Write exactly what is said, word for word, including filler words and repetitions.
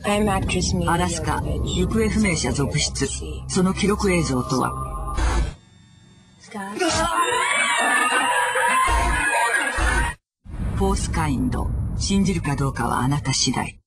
アラスカ行方不明者続出。その記録映像とは。フォースカインド、信じるかどうかはあなた次第。